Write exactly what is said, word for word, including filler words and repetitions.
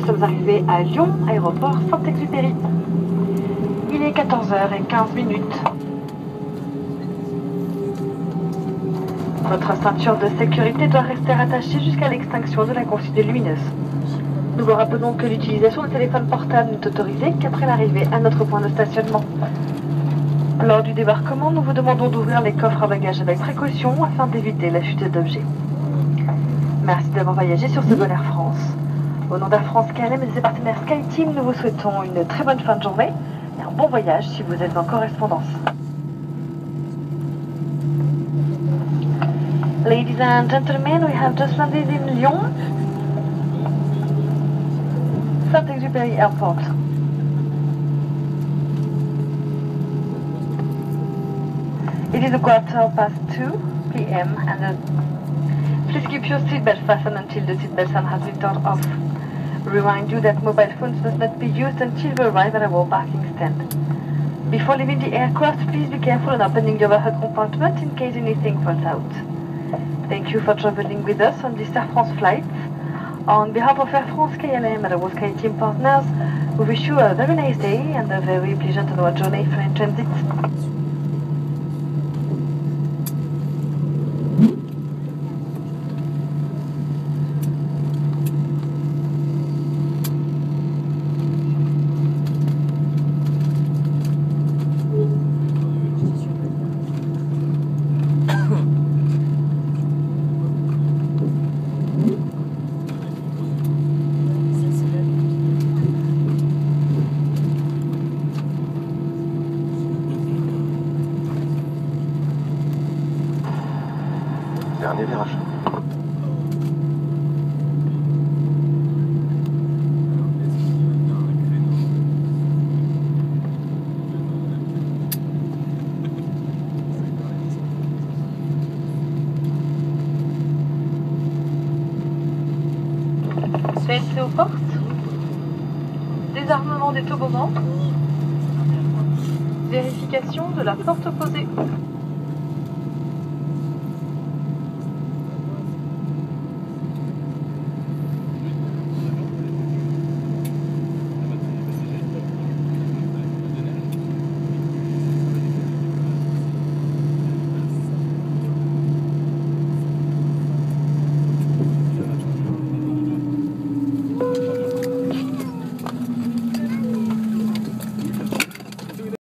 nous sommes arrivés à Lyon, aéroport Saint-Exupéry. Il est quatorze heures quinze minutes. Votre ceinture de sécurité doit rester attachée jusqu'à l'extinction de la consigne lumineuse. Nous vous rappelons que l'utilisation de téléphone portable n'est autorisée qu'après l'arrivée à notre point de stationnement. Lors du débarquement, nous vous demandons d'ouvrir les coffres à bagages avec précaution afin d'éviter la chute d'objets. Merci d'avoir voyagé sur ce vol Air France. Au nom d'Air France K L M et de ses partenaires SkyTeam, nous vous souhaitons une très bonne fin de journée et un bon voyage si vous êtes en correspondance. Ladies and gentlemen, we have just landed in Lyon, Saint-Exupéry Airport. It is a quarter past two p m and uh, please keep your seatbelt fastened until the seatbelt sign has been turned off. Remind you that mobile phones must not be used until we arrive at our parking stand. Before leaving the aircraft, please be careful on opening the overhead compartment in case anything falls out. Thank you for traveling with us on this Air France flight. On behalf of Air France K L M and our SkyTeam partners, we wish you a very nice day and a very pleasant and journey in transit. Dernier virage. C N C aux portes. Désarmement des toboggans. Vérification de la porte opposée.